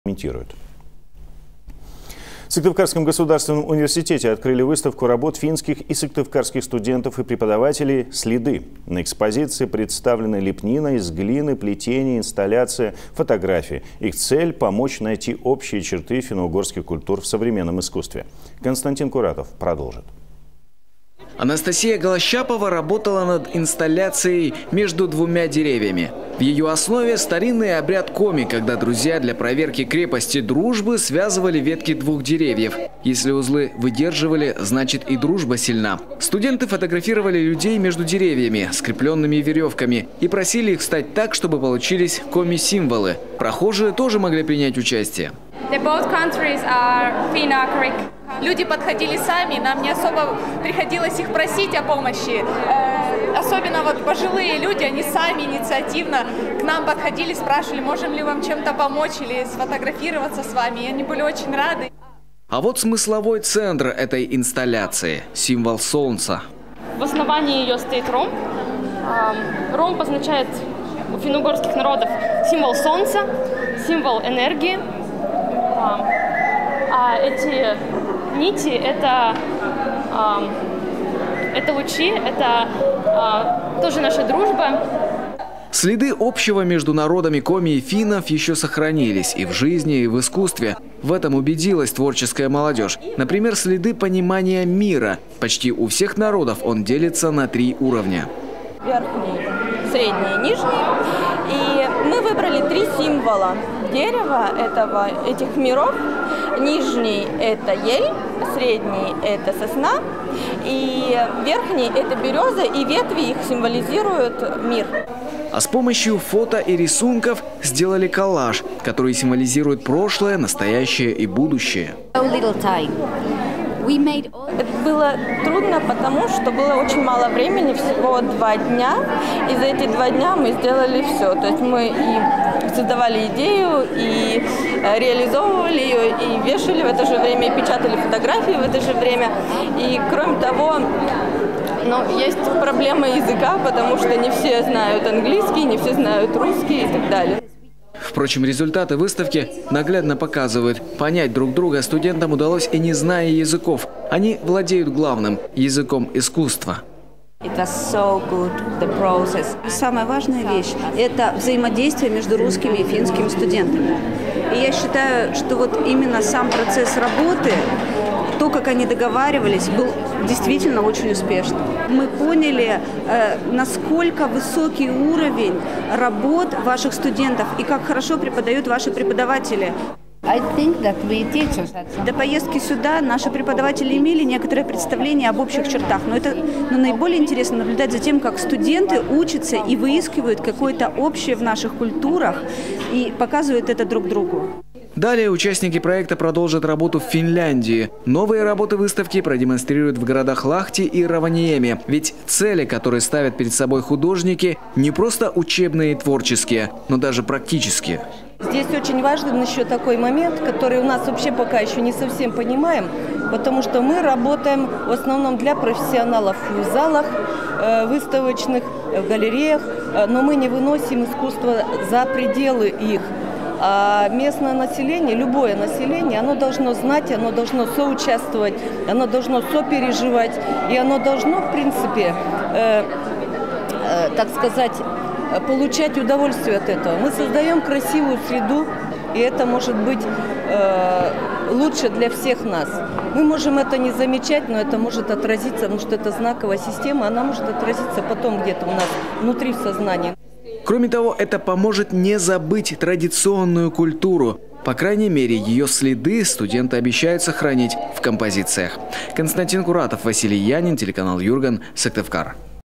комментирует. В Сыктывкарском государственном университете открыли выставку работ финских и сыктывкарских студентов и преподавателей «Следы». На экспозиции представлены лепнина из глины, плетение, инсталляция, фотографии. Их цель – помочь найти общие черты финно-угорских культур в современном искусстве. Константин Куратов продолжит. Анастасия Голощапова работала над инсталляцией «Между двумя деревьями». В ее основе старинный обряд коми, когда друзья для проверки крепости дружбы связывали ветки двух деревьев. Если узлы выдерживали, значит и дружба сильна. Студенты фотографировали людей между деревьями, скрепленными веревками, и просили их встать так, чтобы получились коми-символы. Прохожие тоже могли принять участие. Люди подходили сами, нам не особо приходилось их просить о помощи. Особенно вот пожилые люди, они сами инициативно к нам подходили, спрашивали, можем ли вам чем-то помочь или сфотографироваться с вами. И они были очень рады. А вот смысловой центр этой инсталляции – символ солнца. В основании ее стоит ромб. Ромб означает у финно-угорских народов символ солнца, символ энергии. А эти нити – это лучи, это тоже наша дружба. Следы общего между народами коми и финнов еще сохранились и в жизни, и в искусстве. В этом убедилась творческая молодежь. Например, следы понимания мира. Почти у всех народов он делится на 3 уровня. Верхний, средний, нижний. И мы выбрали 3 символа дерева этих миров. Нижний – это ель, средний – это сосна, и верхний – это береза, и ветви их символизируют мир. А с помощью фото и рисунков сделали коллаж, который символизирует прошлое, настоящее и будущее. Это было трудно, потому что было очень мало времени, всего 2 дня. И за эти 2 дня мы сделали все. То есть мы и создавали идею, и реализовывали ее, и вешали в это же время, и печатали фотографии в это же время. И кроме того, есть проблема языка, потому что не все знают английский, не все знают русский и так далее. Впрочем, результаты выставки наглядно показывают. Понять друг друга студентам удалось и не зная языков. Они владеют главным – языком искусства. Самая важная вещь – это взаимодействие между русскими и финскими студентами. И я считаю, что вот именно сам процесс работы, то, как они договаривались, был действительно очень успешным. Мы поняли, насколько высокий уровень работ ваших студентов и как хорошо преподают ваши преподаватели. До поездки сюда наши преподаватели имели некоторое представление об общих чертах, но наиболее интересно наблюдать за тем, как студенты учатся и выискивают какое-то общее в наших культурах и показывают это друг другу. Далее участники проекта продолжат работу в Финляндии. Новые работы выставки продемонстрируют в городах Лахти и Раваньеме. Ведь цели, которые ставят перед собой художники, не просто учебные и творческие, но даже практические. Здесь очень важен еще такой момент, который у нас вообще пока еще не совсем понимаем, потому что мы работаем в основном для профессионалов в залах выставочных, в галереях, но мы не выносим искусство за пределы их. А местное население, любое население, оно должно знать, оно должно соучаствовать, оно должно сопереживать, и оно должно, в принципе, так сказать, получать удовольствие от этого. Мы создаем красивую среду, и это может быть лучше для всех нас. Мы можем это не замечать, но это может отразиться, потому что это знаковая система, она может отразиться потом где-то у нас внутри в сознании. Кроме того, это поможет не забыть традиционную культуру. По крайней мере, ее следы студенты обещают сохранить в композициях. Константин Куратов, Василий Янин, телеканал Юрган, Сыктывкар.